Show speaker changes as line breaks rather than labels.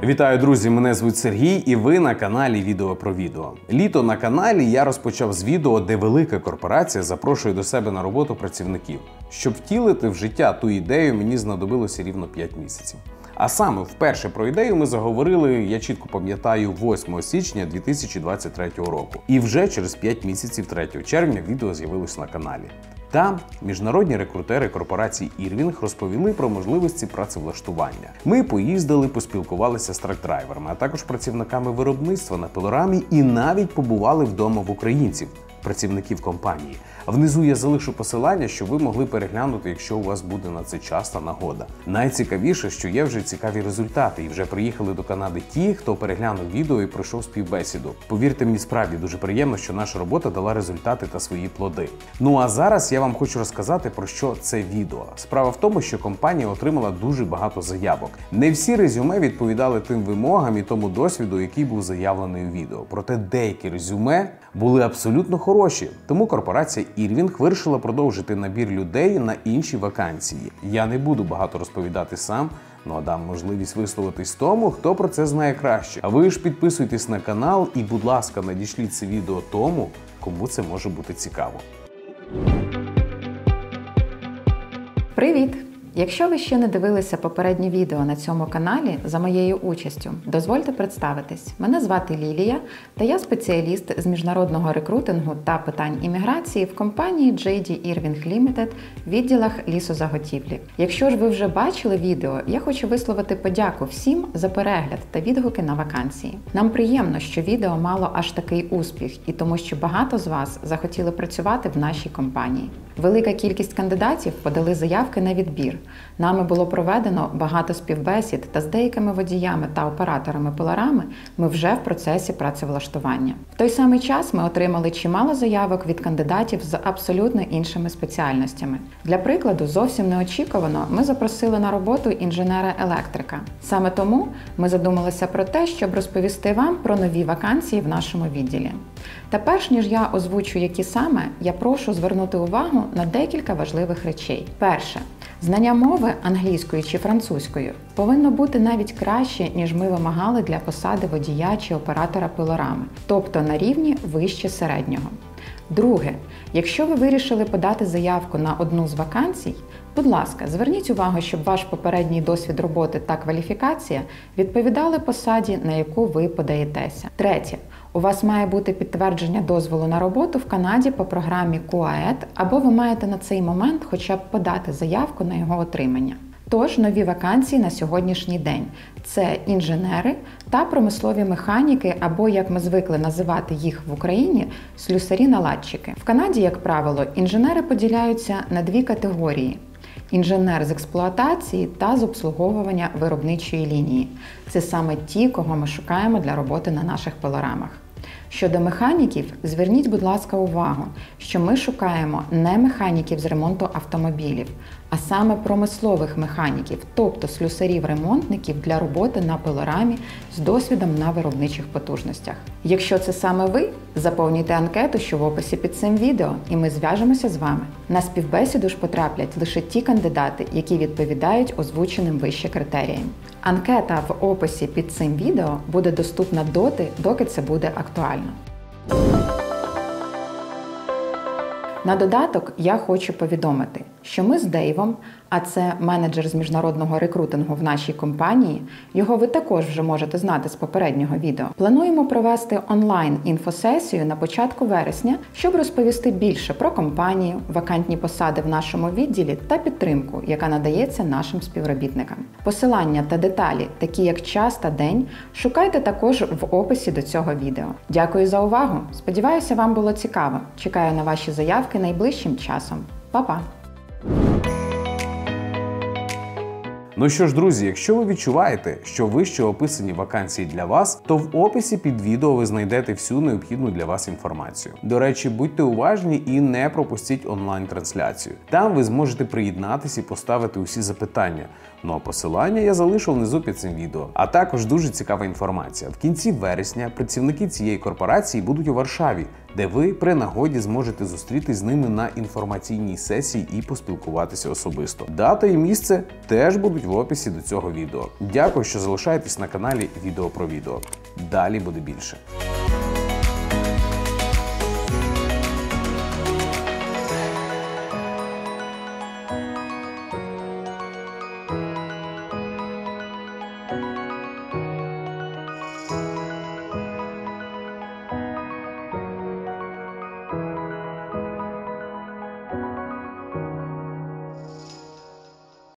Вітаю, друзі! Мене звуть Сергій і ви на каналі Відео про відео. Літо на каналі я розпочав з відео, де велика корпорація запрошує до себе на роботу працівників. Щоб втілити в життя ту ідею, мені знадобилося рівно 5 місяців. А саме вперше про ідею ми заговорили, я чітко пам'ятаю, 8 січня 2023 року. І вже через 5 місяців 3 червня відео з'явилось на каналі. Там міжнародні рекрутери корпорації Irving розповіли про можливості працевлаштування. Ми поїздили, поспілкувалися з трак-драйверами, а також працівниками виробництва на пилорамі і навіть побували вдома в українців, працівників компанії. Внизу я залишу посилання, щоб ви могли переглянути, якщо у вас буде на це час та нагода. Найцікавіше, що є вже цікаві результати, і вже приїхали до Канади ті, хто переглянув відео і пройшов співбесіду. Повірте мені, справді дуже приємно, що наша робота дала результати та свої плоди. Ну а зараз я вам хочу розказати, про що це відео. Справа в тому, що компанія отримала дуже багато заявок. Не всі резюме відповідали тим вимогам і тому досвіду, який був заявлений у відео. Проте деякі резюме були абсолютно хороші, тому корпорація Irving вирішила продовжити набір людей на інші вакансії. Я не буду багато розповідати сам, а дам можливість висловитись тому, хто про це знає краще. А ви ж підписуйтесь на канал і, будь ласка, надішліть це відео тому, кому це може бути цікаво.
Привіт! Якщо ви ще не дивилися попередні відео на цьому каналі за моєю участю, дозвольте представитись. Мене звати Лілія, та я спеціаліст з міжнародного рекрутингу та питань імміграції в компанії JD Irving Limited в відділах лісозаготівлі. Якщо ж ви вже бачили відео, я хочу висловити подяку всім за перегляд та відгуки на вакансії. Нам приємно, що відео мало аж такий успіх, і тому що багато з вас захотіли працювати в нашій компанії. Велика кількість кандидатів подали заявки на відбір. Нами було проведено багато співбесід, та з деякими водіями та операторами пилорами ми вже в процесі працевлаштування. В той самий час ми отримали чимало заявок від кандидатів з абсолютно іншими спеціальностями. Для прикладу, зовсім неочікувано ми запросили на роботу інженера-електрика. Саме тому ми задумалися про те, щоб розповісти вам про нові вакансії в нашому відділі. Та перш ніж я озвучу, які саме, я прошу звернути увагу на декілька важливих речей. Перше. Знання мови англійської чи французької повинно бути навіть краще, ніж ми вимагали для посади водія чи оператора пилорами, тобто на рівні вище середнього. Друге. Якщо ви вирішили подати заявку на одну з вакансій, будь ласка, зверніть увагу, щоб ваш попередній досвід роботи та кваліфікація відповідали посаді, на яку ви подаєтеся. Третє. У вас має бути підтвердження дозволу на роботу в Канаді по програмі QAED, або ви маєте на цей момент хоча б подати заявку на його отримання. Тож, нові вакансії на сьогоднішній день – це інженери та промислові механіки, або, як ми звикли називати їх в Україні, слюсарі-наладчики. В Канаді, як правило, інженери поділяються на дві категорії – інженер з експлуатації та з обслуговування виробничої лінії. Це саме ті, кого ми шукаємо для роботи на наших пилорамах. Щодо механіків, зверніть, будь ласка, увагу, що ми шукаємо не механіків з ремонту автомобілів, а саме промислових механіків, тобто слюсарів-ремонтників для роботи на пилорамі з досвідом на виробничих потужностях. Якщо це саме ви, заповнюйте анкету, що в описі під цим відео, і ми зв'яжемося з вами. На співбесіду ж потраплять лише ті кандидати, які відповідають озвученим вище критеріям. Анкета в описі під цим відео буде доступна доти, доки це буде актуально. На додаток я хочу повідомити, що ми з Дейвом, а це менеджер з міжнародного рекрутингу в нашій компанії, його ви також вже можете знати з попереднього відео, плануємо провести онлайн-інфосесію на початку вересня, щоб розповісти більше про компанію, вакантні посади в нашому відділі та підтримку, яка надається нашим співробітникам. Посилання та деталі, такі як час та день, шукайте також в описі до цього відео. Дякую за увагу! Сподіваюся, вам було цікаво. Чекаю на ваші заявки найближчим часом. Па-па!
Ну що ж, друзі, якщо ви відчуваєте, що вище описані вакансії для вас, то в описі під відео ви знайдете всю необхідну для вас інформацію. До речі, будьте уважні і не пропустіть онлайн-трансляцію. Там ви зможете приєднатися і поставити усі запитання. Ну а посилання я залишу внизу під цим відео. А також дуже цікава інформація. В кінці вересня працівники цієї корпорації будуть у Варшаві де ви при нагоді зможете зустрітись з ними на інформаційній сесії і поспілкуватися особисто. Дата і місце теж будуть в описі до цього відео. Дякую, що залишаєтесь на каналі Відео про відео. Далі буде більше.